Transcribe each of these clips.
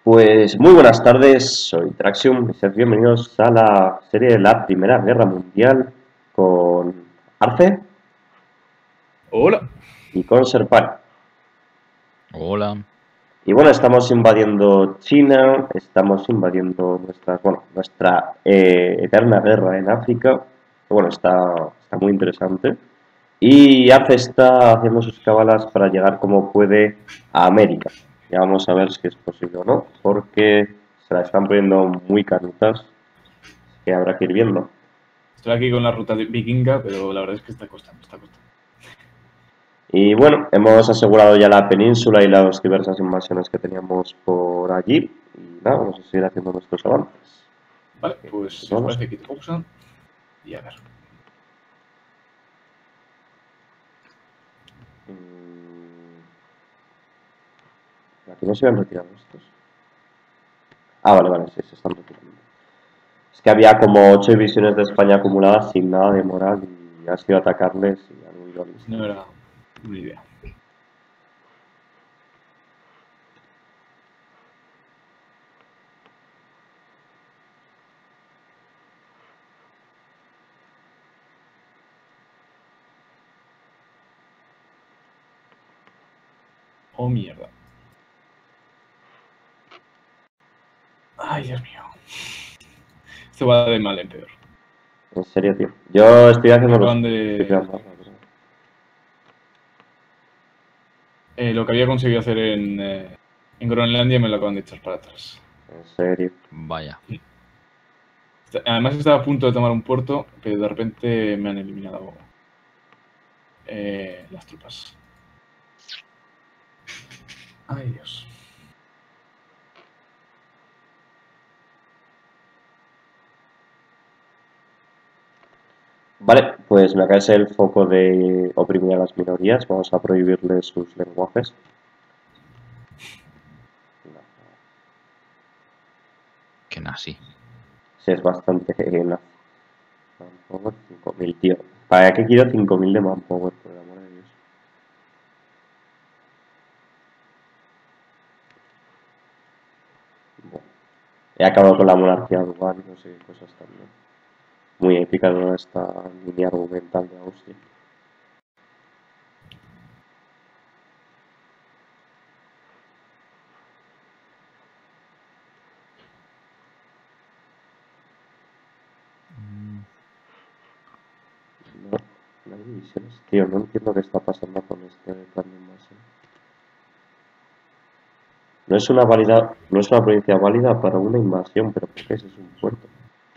Pues muy buenas tardes, soy Traxium y sed bienvenidos a la serie de la Primera Guerra Mundial con Arce Hola. y con Serpan. Hola. Y bueno, estamos invadiendo China, estamos invadiendo nuestra eterna guerra en África. Bueno, está muy interesante. Y Arce está haciendo sus cábalas para llegar como puede a América. Ya vamos a ver si es posible o no, porque se la están poniendo muy canutas, que habrá que ir viendo. Estoy aquí con la ruta vikinga, pero la verdad es que está costando, está costando. Y bueno, hemos asegurado ya la península y las diversas invasiones que teníamos por allí. Y nada, vamos a seguir haciendo nuestros avances. Vale, pues si os Vamos. parece, quito pausa y a ver. Aquí no se habían retirado estos. Ah, vale, sí, se están retirando. Es que había como 8 divisiones de España acumuladas sin nada de moral y ha sido atacarles y han huido al instante. No era una idea. Oh, mierda. Ay, Dios mío. Esto va de mal en peor. En serio, tío. Yo estoy haciendo los... Acaban de... lo que había conseguido hacer en Groenlandia me lo acaban de echar para atrás. En serio. Vaya. Además estaba a punto de tomar un puerto, pero de repente me han eliminado las tropas. Ay, Dios. Vale, pues me cae el foco de oprimir a las minorías. Vamos a prohibirles sus lenguajes. Qué nazi. Sí, es bastante nazi. Manpower 5000, tío. ¿Para qué quiero 5000 de manpower, por el amor de Dios? Bueno, he acabado con la monarquía dual y no sé qué cosas también. Muy épica toda esta línea argumental de Austria. No hay divisiones. Tío, no entiendo qué está pasando con este plan de invasión. No es una provincia válida para una invasión, pero ¿por qué ese es un puerto?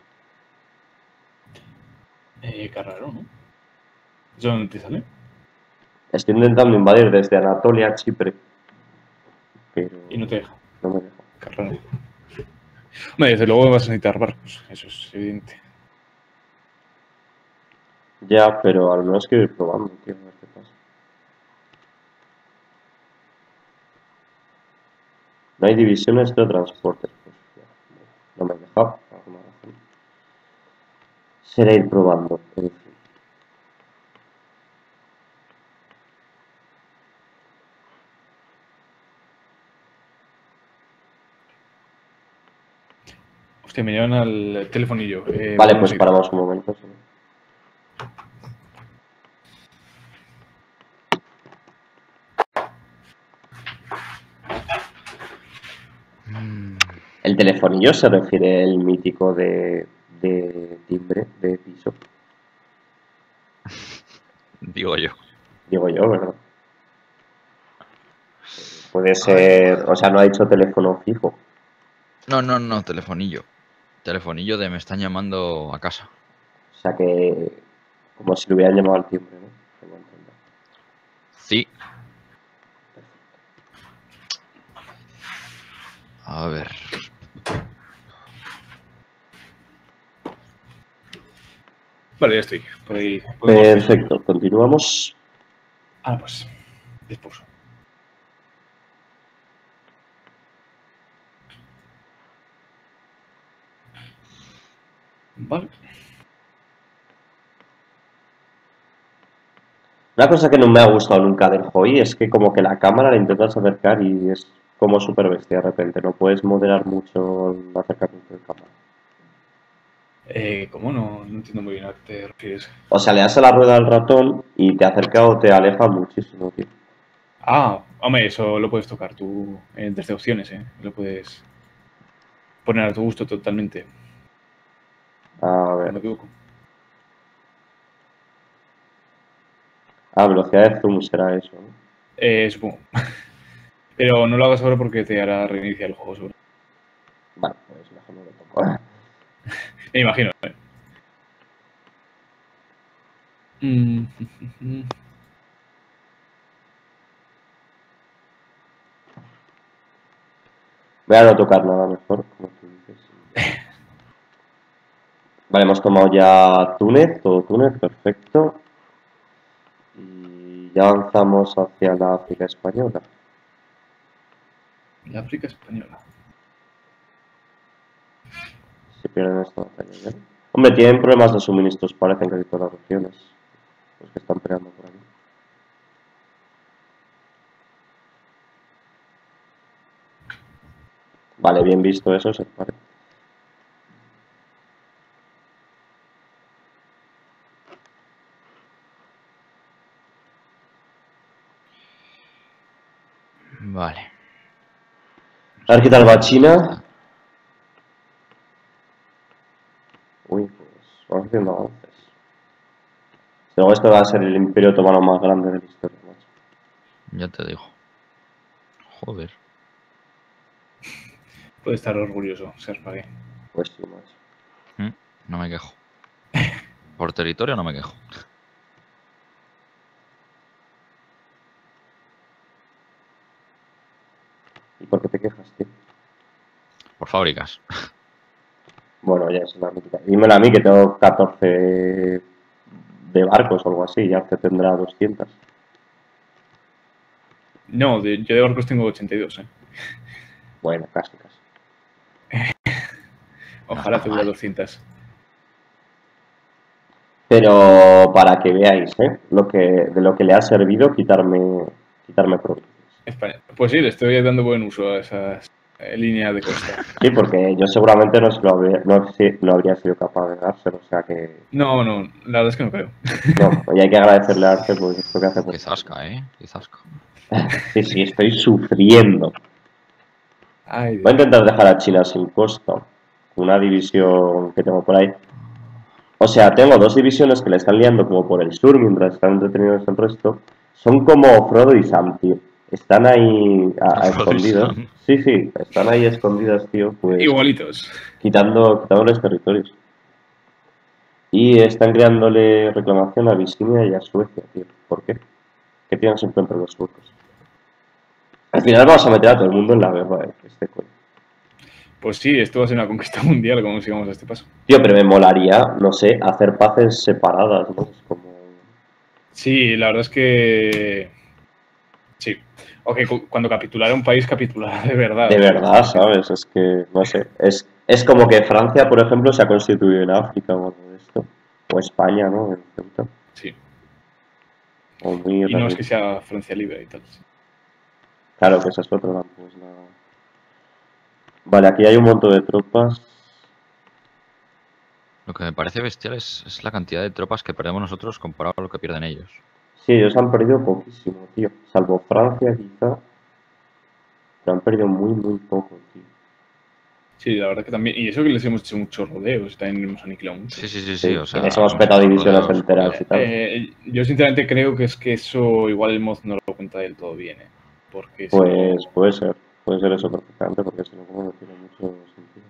Qué raro, ¿no? ¿Eso dónde te sale? Estoy intentando invadir desde Anatolia a Chipre, pero Y no te deja. no me deja. Qué raro. Bueno, desde luego vas a necesitar barcos, eso es evidente. Ya, pero al menos quiero ir probando, tío, a ver qué pasa. No hay divisiones de transporte. Pues ya, no me he dejado, por alguna razón. Será ir probando, en fin. Hostia, me llevan al telefonillo. Vale, Vamos pues a ir. paramos un momento. ¿Sí? El telefonillo se refiere al mítico de timbre, de piso. Digo yo. Digo yo, ¿verdad? Puede Ay, ser, madre o sea, no mía. ha dicho teléfono fijo. No, telefonillo. Telefonillo de me están llamando a casa. O sea que, como si lo hubieran llamado al timbre, ¿no? Tengo que entender. Sí. A ver. Vale, ya estoy. Por ahí. Podemos... Perfecto, continuamos. Ah, pues. Dispuso. Vale. Una cosa que no me ha gustado nunca del Hoi es que como que la cámara la intentas acercar y es como súper bestia de repente. No puedes moderar mucho el acercamiento de cámara. ¿Cómo no? No entiendo muy bien a qué te refieres. O sea, le das a la rueda al ratón y te acerca o te aleja muchísimo, tío. Ah, hombre, eso lo puedes tocar tú desde opciones, ¿eh? Lo puedes poner a tu gusto totalmente, A no me ver. equivoco. Velocidad de zoom será eso, ¿no? Supongo. Pero no lo hagas ahora porque te hará reiniciar el juego, seguro. Vale, pues mejor no lo toco. Me imagino, ¿eh? Mm, Voy a no tocar nada mejor, como tú dices. Vale, hemos tomado ya Túnez, todo Túnez, perfecto. Y ya avanzamos hacia la África española. La África española. Se pierden esta batalla ya. Hombre, tienen problemas de suministros, parecen casi todas las regiones. Los que están peleando por aquí. Vale, bien visto eso, se parece. Vale. A ver qué tal va China. Uy, pues vamos haciendo avances. Luego esto va a ser el imperio otomano más grande de la historia, macho. Ya te digo. Joder. Puede estar orgulloso, Serpague. Pues sí, macho. No me quejo. Por territorio no me quejo. ¿Y por qué te quejas, tío? Por fábricas. Bueno, ya es una mítica. Dímelo a mí que tengo 14 de barcos o algo así, ya te tendrá 200. No, yo de barcos tengo 82, ¿eh? Bueno, casi, casi. No Ojalá está tuviera mal. 200. Pero para que veáis, ¿eh? De lo que le ha servido quitarme provincias. España. Pues sí, le estoy dando buen uso a esas líneas de costa. Sí, porque yo seguramente no, se lo habría, no, no habría sido capaz de dárselo, o sea que... No, no, la verdad es que no creo. No, y hay que agradecerle a Arce porque esto que hace por Qué nosotros. zasca, Qué zasca. Sí, sí, estoy sufriendo. Ay, Voy a Dios. intentar dejar a China sin costa. Una división que tengo por ahí. O sea, tengo dos divisiones que le están liando como por el sur mientras están entretenidos el resto. Son como Frodo y Sam, tío. Están ahí a escondidas. Sam. Sí, sí, están ahí escondidas, tío, pues Igualitos. quitándoles territorios. Y están creándole reclamación a Visinia y a Suecia, tío. ¿Por qué? ¿Qué tienes en contra de los suecos? Al final vamos a meter a todo el mundo en la guerra, este coño. Pues sí, esto va a ser una conquista mundial como sigamos a este paso. Tío, pero me molaría, no sé, hacer paces separadas, ¿no? Es como... Sí, la verdad es que sí. Ok, cuando capitulara un país, capitulará de verdad. De O sea, eso verdad, no existe. ¿sabes? Es que, no sé, es como que Francia, por ejemplo, se ha constituido en África o algo de esto. O España, ¿no? En Ceuta. Sí. O muy Y no es que irregular. sea Francia libre y tal. Sí. Claro que esa es otra, pues nada. Vale, aquí hay un montón de tropas. Lo que me parece bestial es la cantidad de tropas que perdemos nosotros comparado a lo que pierden ellos. Sí, ellos han perdido poquísimo, tío. Salvo Francia, quizá. Pero han perdido muy, muy poco, tío. Sí, la verdad que también. Y eso que les hemos hecho muchos rodeos, también hemos aniquilado mucho. Sí, Sí, o que les sea, hemos hemos petado hecho divisiones rodeos enteras y curiosos. tal. Yo sinceramente creo que es que eso igual el mod no lo cuenta del todo bien, ¿eh? Porque si no. Pues puede ser eso perfectamente, porque si no, como no tiene mucho sentido.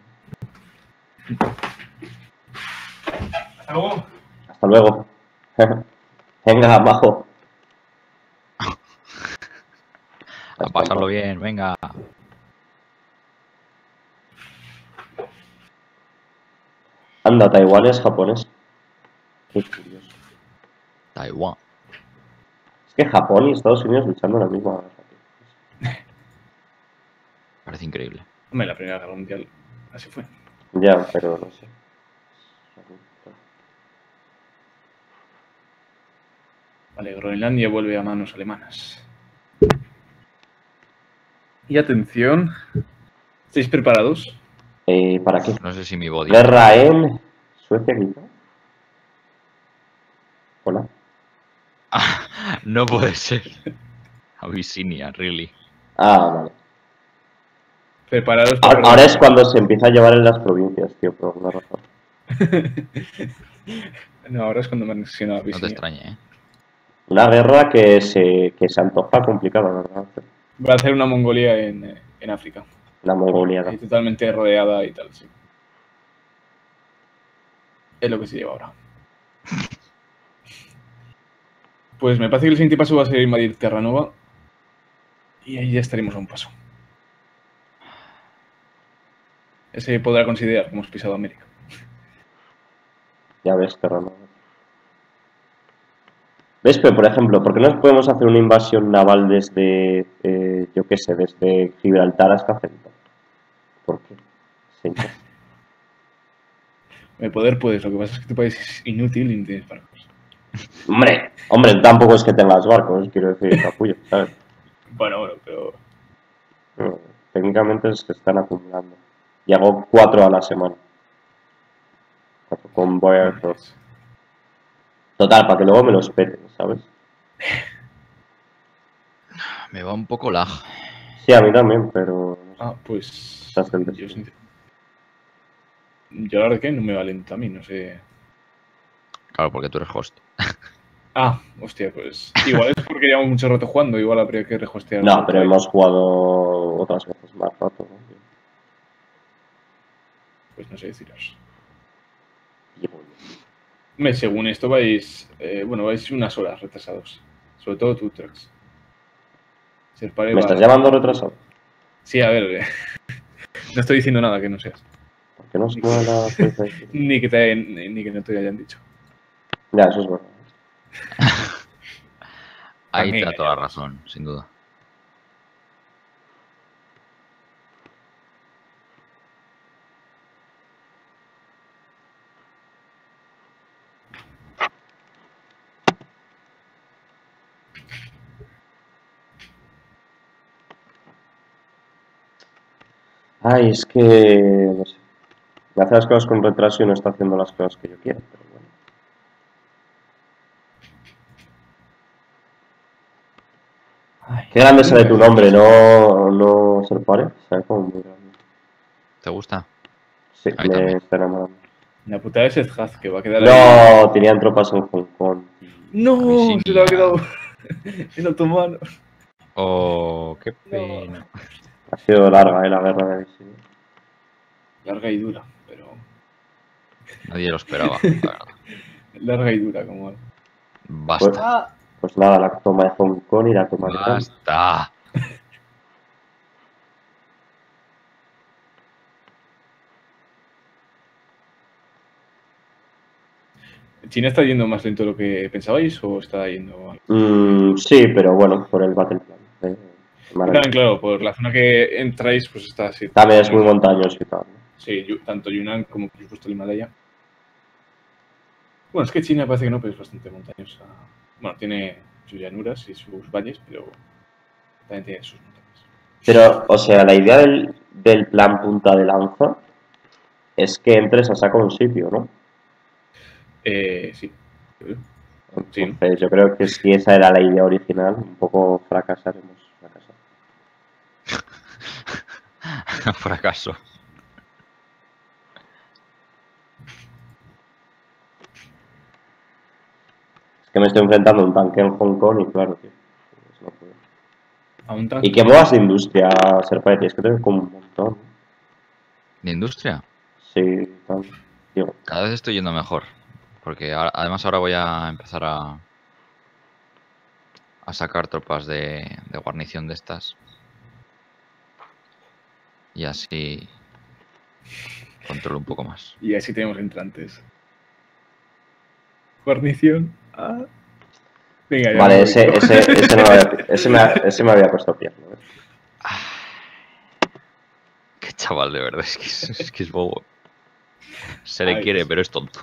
Hasta luego. Hasta luego. Venga, majo. A Hasta pasarlo luego. bien, venga. Anda, Taiwán es japonés. Qué curioso. Taiwán. Es que Japón y Estados Unidos luchando en la misma guerra, tío. Parece increíble. Hombre, la Primera Guerra Mundial así fue. Ya, pero no sé. Vale, Groenlandia vuelve a manos alemanas. Y atención. ¿Estáis preparados? ¿Para qué? No sé si mi body. Guerra en Suecia, quizá. Hola. No puede ser. Abyssinia, really. Ah, vale. Preparados para Ahora perder. es cuando se empieza a llevar en las provincias, tío, por alguna razón. No, ahora es cuando me han anexionado No te Abyssinia. extrañe, ¿eh? Una guerra que se antoja complicada, ¿verdad? Voy a hacer una Mongolia en África. La Mongolia. Ahí totalmente rodeada y tal, sí. Es lo que se lleva ahora. Pues me parece que el siguiente paso va a ser invadir Terranova. Y ahí ya estaremos a un paso. Ese podrá considerar que hemos pisado América. Ya ves, Terranova. ¿Ves? Pero, por ejemplo, ¿por qué no podemos hacer una invasión naval desde, yo qué sé, desde Gibraltar hasta Ceuta? ¿Por qué? Sí, no. El poder puedes, lo que pasa es que tu país es inútil y no tienes barcos. Hombre, tampoco es que tengas barcos, quiero decir, capullo, ¿sabes? Bueno, pero... No, técnicamente es que están acumulando. Y hago 4 a la semana. 4 convoyers. Bueno, eso. Total, para que luego me los peten, ¿sabes? Me va un poco lag. Sí, a mí también, pero... Ah, pues... Estás del Yo, destino. yo la verdad que no me va lento a mí, no sé... Claro, porque tú eres host. Ah, hostia, pues... Igual es porque llevamos mucho rato jugando, igual habría que rehostear. No, pero hemos jugado otras veces más rato, ¿no? Pues no sé deciros. Y bueno, Según esto vais... bueno, vais unas horas retrasados. Sobre todo tú, Trax. Serpare ¿me va... estás llamando retrasado? Sí, a ver... no estoy diciendo nada que no seas. ¿Por qué no se mueve la fuerza de aquí? Ni que no te hayan dicho. Ya, eso es verdad. Ahí te También da toda la engañamos. razón, sin duda. Ay, es que... no sé. Me hace las cosas con retraso y no está haciendo las cosas que yo quiero, pero bueno. Ay, Qué grande sale tu nombre, ¿no, Serpare? ¿Sabes cómo muy grande? ¿Te gusta? Sí, A mí me también. está enamorando. La putada es Edhaz, que va a quedar ahí. No, tenían tropas en Hong Kong. ¡No! Abyssinia. Se le ha quedado en otomano. Oh, qué No. pena. Ha sido larga, la guerra de Abyssinia. Larga y dura, pero... Nadie lo esperaba, la verdad. Larga y dura, como... Basta. Pues nada, la toma de Hong Kong y la toma de Irán. Basta. ¿China está yendo más lento de lo que pensabais o está yendo...? Sí, pero bueno, por el Battle Plan. También, claro, por la zona que entráis, pues está así. También es muy montañoso y tal. Sí, tanto Yunnan como por supuesto el Himalaya. Bueno, es que China parece que no, pero es bastante montañosa. Bueno, tiene sus llanuras y sus valles, pero también tiene sus montañas. Pero, o sea, la idea del plan punta de lanza es que entres a saco un sitio, ¿no? Sí. Sí, ¿no? Entonces, yo creo que si esa era la idea original, un poco fracasaremos. Fracaso. Es que me estoy enfrentando a un tanque en Hong Kong y claro, tío. Pues no puedo. A un tanque. ¿Y qué muevas de industria, Serpete? Es que tengo como un montón. ¿De industria? Sí, tal. Digo, Cada vez estoy yendo mejor. Porque además ahora voy a empezar a sacar tropas de guarnición de estas. Y así controlo un poco más. Y así tenemos entrantes. Guarnición. Ah. Venga, ya vale, me ese, voy. ese, no me había, ese me había puesto pierna. ¿Ves? Qué chaval, de verdad, es que es bobo. Se le Ay, quiere, sí. pero es tonto.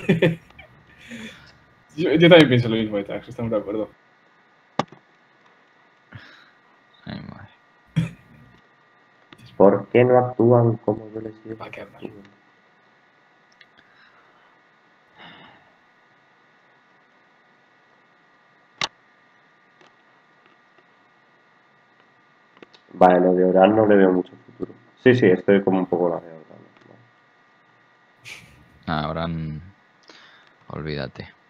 Yo también pienso lo mismo de Tax, estamos de acuerdo. Ay, madre. ¿Por qué no actúan como yo les digo? ¿Para qué hablar? Vale, lo de Oran no le veo mucho futuro. Sí, sí, estoy como un poco la de Oran. Ahora, olvídate.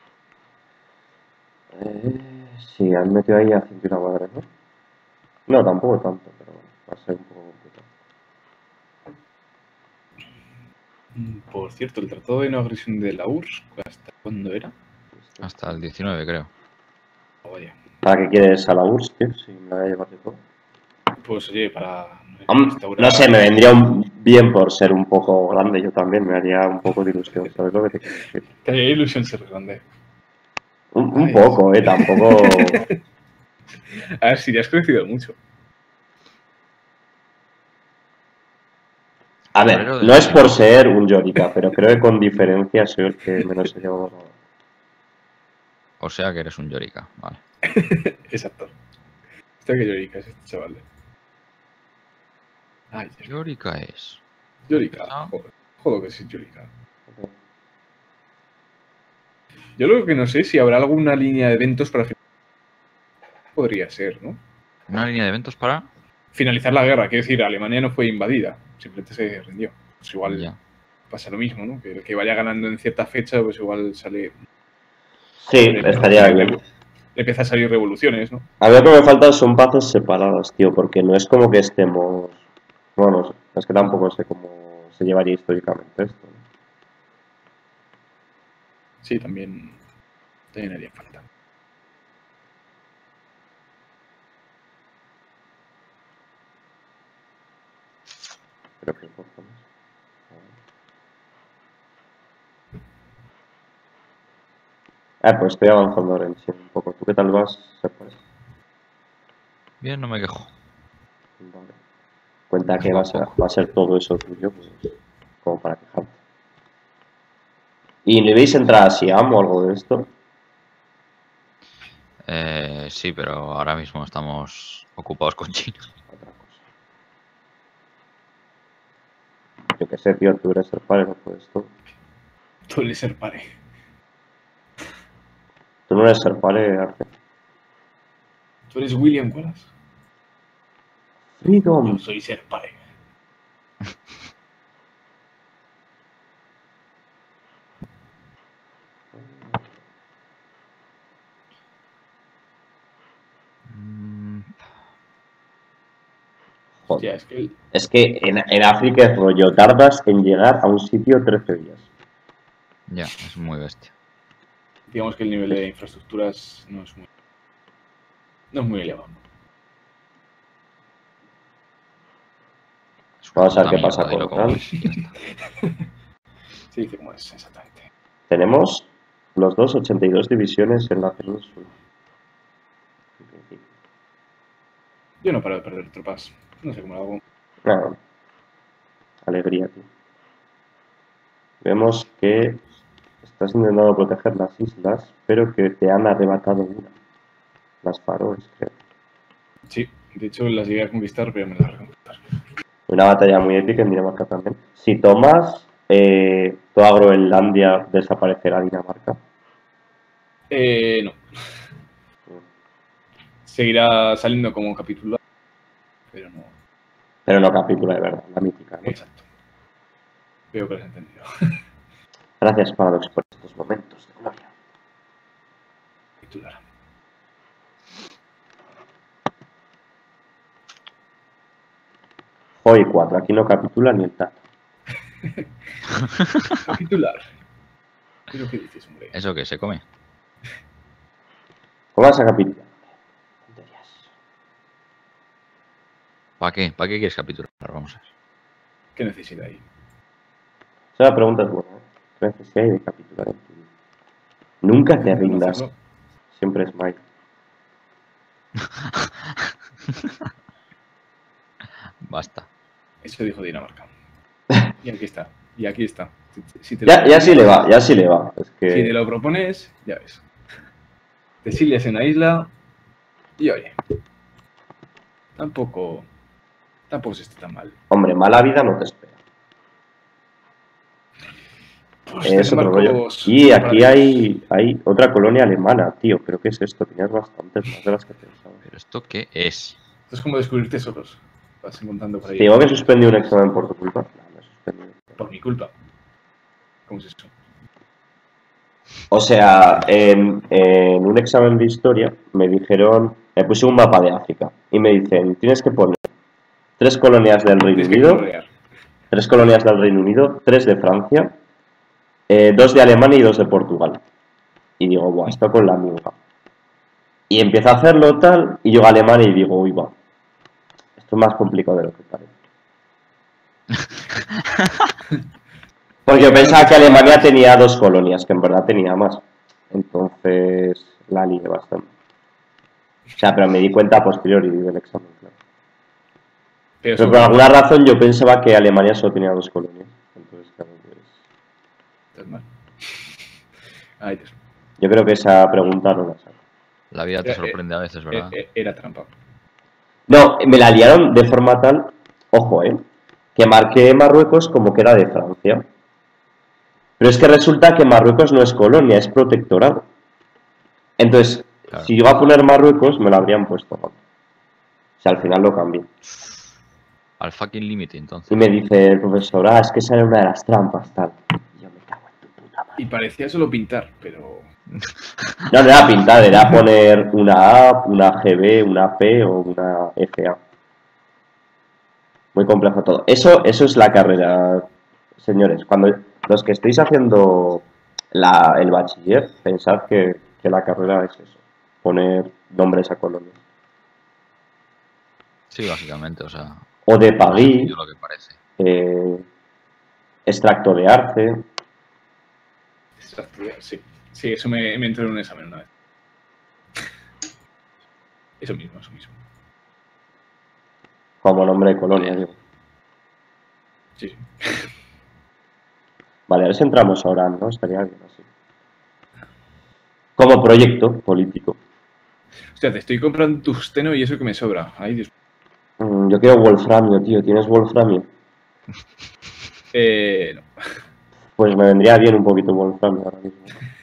Sí, han metido ahí a Cintura Madre, ¿no? No, tampoco tanto, pero bueno, va a ser un poco complicado. Por cierto, el tratado de no agresión de la URSS, ¿hasta cuándo era? Hasta el 19, creo. Oh, vaya. ¿Para qué quieres a la URSS, tío? Si me voy a llevar de todo. Pues oye, para No sé, me vendría bien por ser un poco grande, yo también, me haría un poco de ilusión, ¿sabes lo que te quiero decir? Te haría ilusión ser grande. Un Ay, poco, tampoco... A ver, si ya has crecido mucho. A ver, Febrero del no es por 19. ser un Yorika, pero creo que con diferencia soy el que menos se lleva. O sea que eres un Yorika, vale. Exacto. Esto que Yorika es este chaval. Ay, Yorika es. Yorika. Ah, Joder que sí, Yorika. Yo lo que no sé si habrá alguna línea de eventos para podría ser, ¿no? una línea de eventos para. Finalizar la guerra, quiero decir, Alemania no fue invadida, simplemente se rindió. Pues igual Ya. pasa lo mismo, ¿no? Que el que vaya ganando en cierta fecha, pues igual sale. Sí, Le estaría bien. empieza a salir revoluciones, ¿no? A mí lo que me faltan son paces separadas, tío, porque no es como que estemos... Bueno, es que tampoco sé cómo se llevaría históricamente esto, ¿no? Sí, también haría falta. Creo que cojones. Pues estoy avanzando ahora en sí un poco. ¿Tú qué tal vas? Pues, Bien, no me quejo. vale. Cuenta que Poco va a poco. a ser todo eso tuyo, pues, como para quejarte. ¿Y no ibais a entrar a Siam o algo de esto? Sí, pero ahora mismo estamos ocupados con China. Otra cosa. Yo qué sé, tío, tú eres el padre, no puedes tú. Suele ser pare. Tú no eres el padre, Arce. ¿Tú eres William Wallace? Freedom. Yo soy ser pare. Hostia, Joder. es que Es que en África es rollo, tardas en llegar a un sitio 13 días. Ya, es muy bestia. digamos que el nivel de infraestructuras no es muy elevado. Es una Vamos a ver puta qué pasa mierda, dilo con como Oran. es y ya está. Se dice como es, exactamente. Tenemos los dos 82 divisiones en la península. En principio. Yo no paro de perder tropas. No sé cómo lo hago. Nada, alegría, tío. Vemos que estás intentando proteger las islas, pero que te han arrebatado una. Las Faroes, creo. Sí, de hecho las llegué a conquistar, pero me las reconquistar. Una batalla muy épica en Dinamarca también. Si tomas toda Groenlandia, desaparecerá Dinamarca. No. Seguirá saliendo como capítulo, pero no. Pero no capítulo de verdad, la mítica, ¿no? Exacto. Veo que lo has entendido. Gracias, Paradox, por estos momentos de gloria. Capitular. Hoy 4, aquí no capitula ni el tato. Capitular. ¿Pero qué dices, hombre? ¿Eso qué se come? ¿Cómo vas a capitular? Tonterías. ¿Para qué? ¿Para qué quieres capitular? Vamos a ver. ¿Qué necesidad hay? Esa pregunta es buena, ¿eh? ¿Qué necesidad hay de capitular en tu vida? Nunca te Intentando rindas. hacerlo. Siempre es Mike. Basta. Eso dijo Dinamarca. Y aquí está. Y aquí está. Si te lo Ya sí le propones, va, ya sí le va. Es si te que... lo propones, ya ves. Te exilias en la isla y oye, tampoco Tampoco se está tan mal. Hombre, mala vida no te espera. Pues Es otro rollo. desembarcos Y aquí comparativos. hay otra colonia alemana, tío. Creo que es esto. Tenías bastantes más de las que pensaba. ¿Pero esto qué es? Esto es como descubrir tesoros. Vas encontrando por ahí. Te digo que suspendí un examen por tu culpa. No, no he suspendido. Por mi culpa. ¿Cómo es eso? O sea, en un examen de historia me dijeron, me puse un mapa de África y me dicen, tienes que poner 3 colonias del Reino Tienes que Unido, colorear. 3 colonias del Reino Unido, 3 de Francia, 2 de Alemania y 2 de Portugal. Y digo, buah, esto con la misma. Y empiezo a hacerlo tal, y llego a Alemania y digo, uy, va, esto es más complicado de lo que parece. Porque yo pensaba que Alemania tenía 2 colonias, que en verdad tenía más. Entonces la lié bastante. O sea, pero me di cuenta a posteriori del examen, claro. Pero Pero por alguna razón yo pensaba que Alemania solo tenía 2 colonias. Entonces, claro, pues, Estás mal. Ay, Dios. yo creo que esa pregunta no la saco. La vida te sorprende a veces, ¿verdad? Era trampa. No, me la liaron de forma tal, ojo, que marqué Marruecos como que era de Francia. Pero es que resulta que Marruecos no es colonia, es protectorado. Entonces, Claro. si iba a poner Marruecos, me lo habrían puesto mal. O sea, al final lo cambié. Al fucking límite, entonces. Y me dice el profesor, es que esa era una de las trampas, tal. Y yo me cago en tu puta madre. Y parecía solo pintar, pero. No, no era pintar, era poner una A, una GB, una P o una FA. Muy complejo todo. Eso es la carrera, señores. Cuando los que estéis haciendo el bachiller, pensad que la carrera es eso. Poner nombres a colonias. Sí, básicamente, o sea. O de Más Pagui, sencillo lo que parece. extracto de arte. Sí. Sí, eso me entró en un examen una vez. Eso mismo, eso mismo. Como nombre de colonia, digo. Sí, sí. Vale, a ver si entramos ahora, ¿no? Estaría bien así. Como proyecto político. Hostia, te estoy comprando tungsteno y eso que me sobra. Ay, Dios. Yo quiero wolframio, tío. ¿Tienes wolframio? No. Pues me vendría bien un poquito wolframio ahora mismo.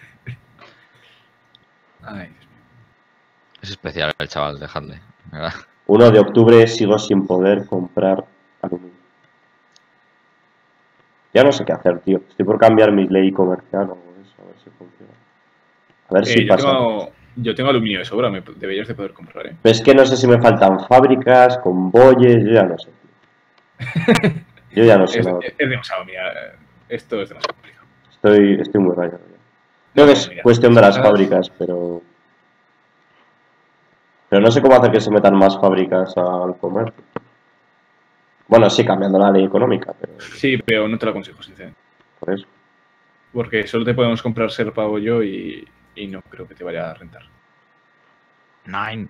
Ay, Dios mío. Es especial el chaval, dejadle. ¿Verdad? 1 de octubre sigo sin poder comprar aluminio. Ya no sé qué hacer, tío. Estoy por cambiar mi ley comercial o eso, a ver si funciona. A ver si pasa. Yo tengo aluminio de sobra, me deberías de poder comprar, ¿eh? Pero es que no sé si me faltan fábricas, convoyes, yo ya no sé. Yo ya no sé nada. Es demasiado, mira. Esto es demasiado complicado. Estoy muy rayado ya. Creo que es Mira, cuestión de las fábricas, pero no sé cómo hacer que se metan más fábricas al comercio. Bueno, sí, cambiando la ley económica, pero Sí, pero no te lo aconsejo, sinceramente. por eso. Porque solo te podemos comprar Serpa o yo y no creo que te vaya a rentar. Nine.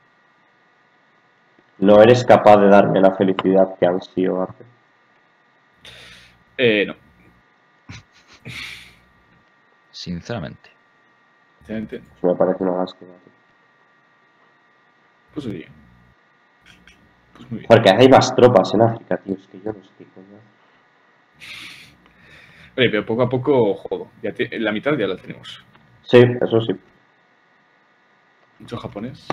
No eres capaz de darme la felicidad que ansío hace. No. Sinceramente. Sinceramente, Eso me parece una lástima. pues oye. Pues muy bien. Porque hay más tropas en África, tío. Es que yo no sé qué coño. Oye, pero poco a poco, jodo. La mitad ya la tenemos. Sí, eso sí. Mucho japonés.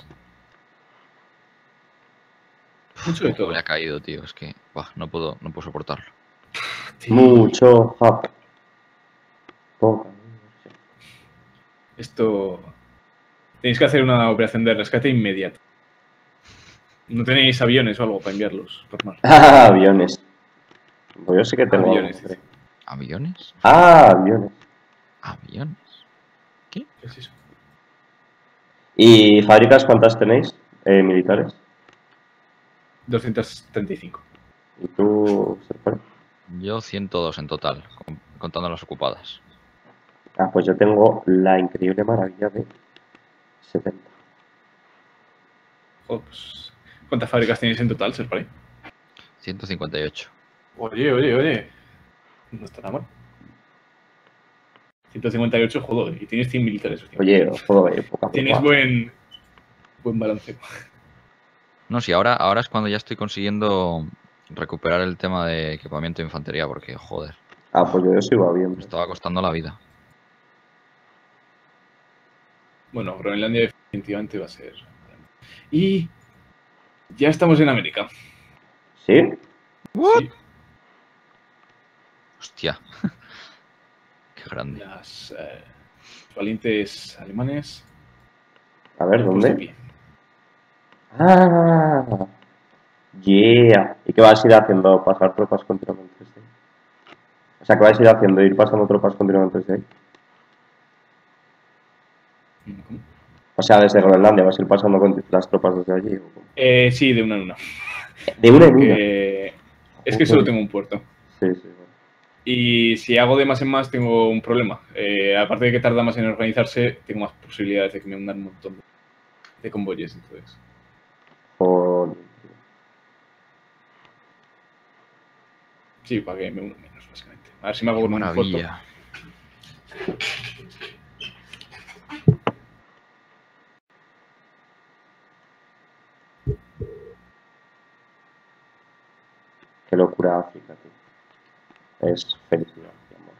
Mucho de todo. Me ha caído, tío. Es que no puedo soportarlo. Sí. Mucho Japón. Poca. Esto. Tenéis que hacer una operación de rescate inmediata. ¿No tenéis aviones o algo para enviarlos por mar? Aviones. Pues yo sí que tengo Aviones, algo, creo. ¿Aviones? Aviones. ¿Aviones? ¿Qué? ¿Qué es eso? ¿Y fábricas cuántas tenéis? Militares. 235. ¿Y tú, Sergio? Yo 102 en total, contando las ocupadas. Ah, pues yo tengo la increíble maravilla de 70. Joder, pues, ¿cuántas fábricas tenéis en total, Serpari? 158. Oye. No está nada mal. 158, joder, y tienes 100 militares. Hostia. Oye, joder, poca Tienes broma. buen balanceo. No, sí, ahora es cuando ya estoy consiguiendo recuperar el tema de equipamiento de infantería, porque, joder, Ah, pues yo eso iba bien. me estaba costando la vida. Bueno, Groenlandia definitivamente va a ser. Y ya estamos en América. ¿Sí? Sí, Hostia. Qué grande. los valientes alemanes. A ver, han puesto ¿dónde? pie. Ah, yeah. ¿Y qué vas a ir haciendo? ¿Pasar tropas continuamente desde ahí? O sea, ¿qué vais a ir haciendo? ¿Ir pasando tropas continuamente desde ahí? ¿Cómo? O sea, desde Groenlandia vas a ir pasando con las tropas desde allí. ¿O cómo? Sí, de una en una. De una en una. Que es que solo tengo un puerto. Sí, sí. Bueno. Y si hago de más en más, tengo un problema. Aparte de que tarda más en organizarse, tengo más posibilidades de que me hundan un montón de convoyes. Entonces, Joder. sí, para que me hunda menos, básicamente. A ver si me hago Qué con un puerto. maravilla. Qué locura África, tío. Es felicidad y amor.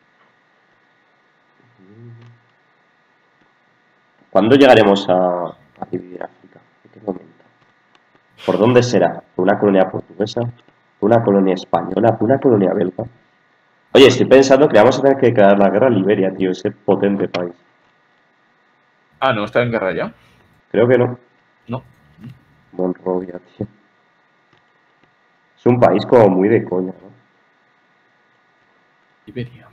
¿Cuándo llegaremos a dividir África? ¿En qué momento? ¿Por dónde será? ¿Por una colonia portuguesa? ¿Por una colonia española? ¿Por una colonia belga? Oye, estoy pensando que le vamos a tener que declarar la guerra a Liberia, tío, ese potente país. Ah, ¿no está en guerra ya? Creo que no. No. Monrovia, tío. Es un país como muy de coña, ¿no? Iberia.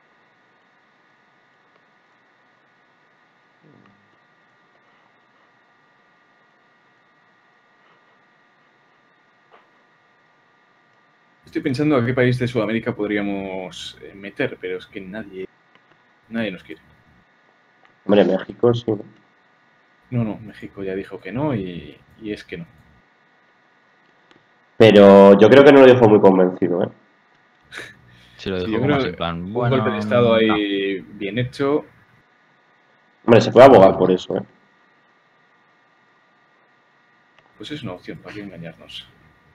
Estoy pensando a qué país de Sudamérica podríamos meter, pero es que nadie nos quiere. Hombre, México sí, ¿no? No, México ya dijo que no y es que no. Pero yo creo que no lo dijo muy convencido, ¿eh? Sí, lo Sí, dijo yo como creo así, en que plan, un bueno, golpe de estado no. ahí bien hecho. Hombre, se puede abogar por eso, ¿eh? Pues es una opción, para qué engañarnos.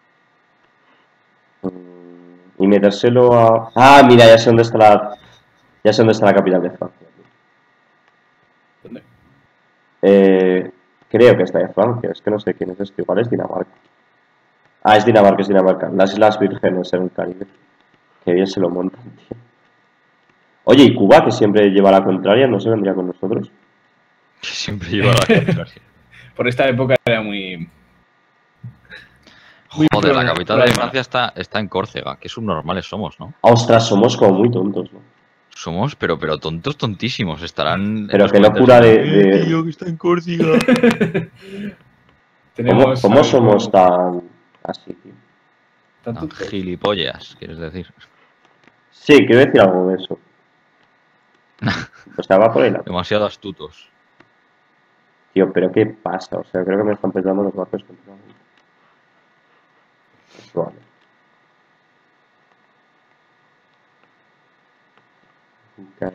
Y metérselo a... Ah, mira, ya sé dónde está la... Ya sé dónde está la capital de Francia. ¿Dónde? Creo que está de Francia, es que no sé quién es esto, igual es Dinamarca. Ah, es Dinamarca, es Dinamarca. Las Islas Vírgenes en el Caribe. Qué bien se lo montan, tío. Oye, ¿y Cuba, que siempre lleva la contraria, no se vendría con nosotros? Que siempre lleva la contraria. Por esta época era muy Joder, la capital de pro-alemana. Francia está en Córcega. Qué subnormales somos, ¿no? Ostras, somos como muy tontos, ¿no? Somos, pero tontos, tontísimos. Estarán en Pero los qué comentarios locura en plan, de... tío, que está en Córcega. Tenemos ¿Cómo somos algo tan así, tío? tanto Tan gilipollas, quieres decir. Sí, quiero decir algo de eso. O sea, va por ahí la... Demasiado astutos. Tío, pero ¿qué pasa? O sea, creo que me están petando los barcos continuamente. Es probable. Ok.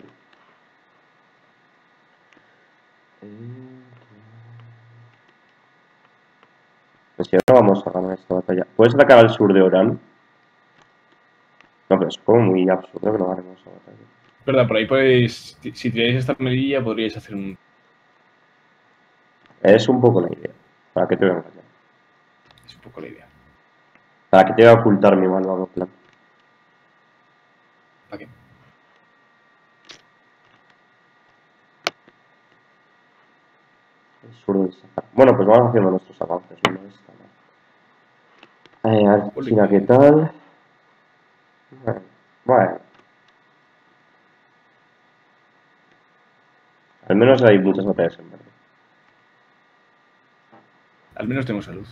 Pues si ahora vamos a ganar esta batalla. ¿Puedes atacar al sur de Orán? No, pero es como muy absurdo que no ganemos esa batalla. Verdad, por ahí podéis, si tiráis esta medilla, podríais hacer un... Es un poco la idea. ¿Para qué te voy a engañar? Es un poco la idea. ¿Para qué te voy a ocultar mi malvado plan? ¿Para qué? El sur del Sahara. Bueno, pues vamos haciendo nuestros avances. No está mal. A ver, China, ¿qué tal? Bueno. Al menos hay muchas batallas en verde. Al menos tengo salud.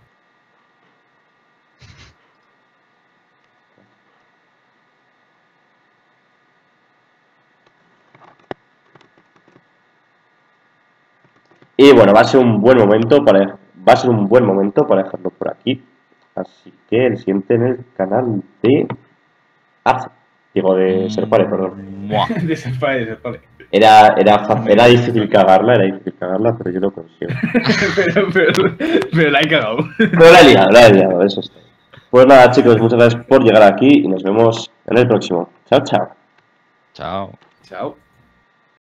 Y bueno, va a ser un buen momento para dejarlo por aquí. Así que el siguiente en el canal de Arce. Digo, de Serpare, perdón. Mua. De Serpale. Era difícil cagarla, pero yo lo consigo. pero la he cagado. Pero la he liado, eso está. Pues nada, chicos, muchas gracias por llegar aquí y nos vemos en el próximo. Chao, chao. Chao. Chao.